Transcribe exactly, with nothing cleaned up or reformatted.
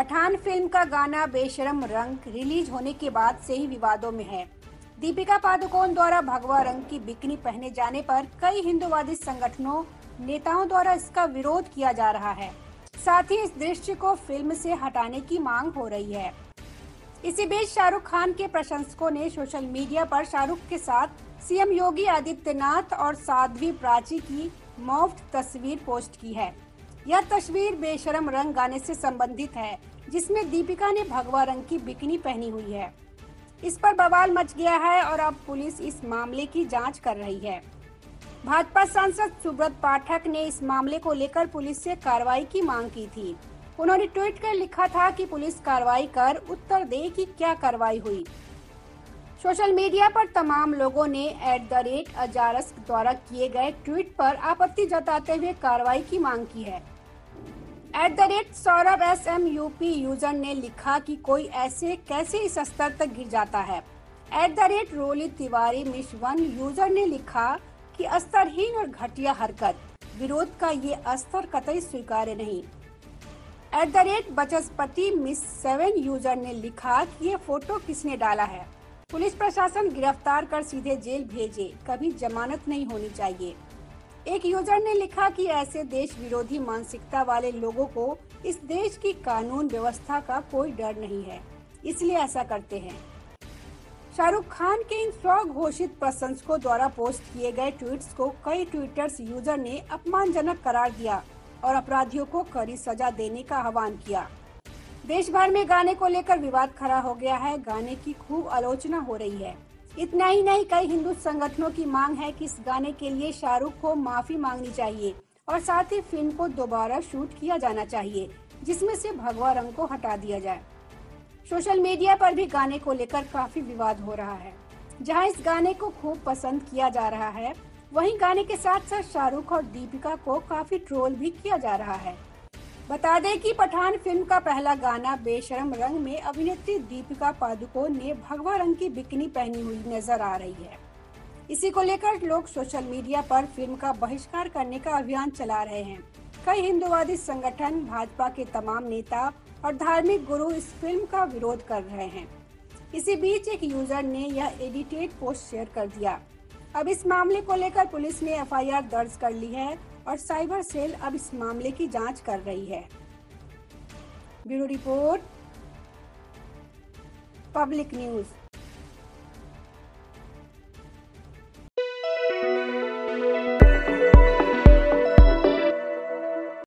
Pathan film का गाना बेशरम रंग रिलीज होने के बाद से ही विवादों में है। दीपिका पादुकोण द्वारा भगवा रंग की बिकनी पहने जाने पर कई हिंदूवादी संगठनों नेताओं द्वारा इसका विरोध किया जा रहा है। साथ ही इस दृश्य को फिल्म से हटाने की मांग हो रही है। इसी बीच शाहरुख खान के प्रशंसकों ने सोशल मीडिया पर शाहरुख के साथ सीएम योगी आदित्यनाथ और साध्वी प्राची की मॉफ्ड तस्वीर पोस्ट की है। यह तस्वीर बेशरम रंग गाने से संबंधित है, जिसमें दीपिका ने भगवा रंग की बिकनी पहनी हुई है। इस पर बवाल मच गया है और अब पुलिस इस मामले की जांच कर रही है। भाजपा सांसद सुब्रत पाठक ने इस मामले को लेकर पुलिस से कार्रवाई की मांग की थी। उन्होंने ट्वीट कर लिखा था कि पुलिस कार्रवाई कर उत्तर दे कि क्या कार्रवाई हुई। सोशल मीडिया पर तमाम लोगों ने एट द रेट अजारस द्वारा किए गए ट्वीट पर आपत्ति जताते हुए कार्रवाई की मांग की है। At the rate Saurabh S M UP user ने लिखा कि कोई ऐसे कैसे इस स्तर तक गिर जाता है। At the rate Roli Tiwari miss one user ने लिखा कि स्तरहीन और घटिया हरकत, विरोध का ये स्तर कतई स्वीकार्य नहीं। At the rate Bachaspati miss seven user ने लिखा कि ये फोटो किसने डाला है, पुलिस प्रशासन गिरफ्तार कर सीधे जेल भेजे, कभी जमानत नहीं होनी चाहिए। एक यूजर ने लिखा कि ऐसे देश विरोधी मानसिकता वाले लोगों को इस देश की कानून व्यवस्था का कोई डर नहीं है, इसलिए ऐसा करते हैं। शाहरुख खान के इन स्वघोषित प्रशंसकों द्वारा पोस्ट किए गए ट्वीट्स को कई ट्विटर्स यूजर ने अपमानजनक करार दिया और अपराधियों को कड़ी सजा देने का आह्वान किया। देश भर में गाने को लेकर विवाद खड़ा हो गया है। गाने की खूब आलोचना हो रही है। इतना ही नहीं, कई हिंदू संगठनों की मांग है कि इस गाने के लिए शाहरुख को माफी मांगनी चाहिए और साथ ही फिल्म को दोबारा शूट किया जाना चाहिए, जिसमें से भगवा रंग को हटा दिया जाए। सोशल मीडिया पर भी गाने को लेकर काफी विवाद हो रहा है। जहां इस गाने को खूब पसंद किया जा रहा है, वहीं गाने के साथ साथ शाहरुख और दीपिका को काफी ट्रोल भी किया जा रहा है। बता दें कि पठान फिल्म का पहला गाना बेशरम रंग में अभिनेत्री दीपिका पादुकोण ने भगवा रंग की बिकनी पहनी हुई नजर आ रही है। इसी को लेकर लोग सोशल मीडिया पर फिल्म का बहिष्कार करने का अभियान चला रहे हैं। कई हिंदूवादी संगठन, भाजपा के तमाम नेता और धार्मिक गुरु इस फिल्म का विरोध कर रहे हैं। इसी बीच एक यूजर ने यह एडिटेड पोस्ट शेयर कर दिया। अब इस मामले को लेकर पुलिस ने एफ आई आर दर्ज कर ली है और साइबर सेल अब इस मामले की जांच कर रही है। Bureau report, public news.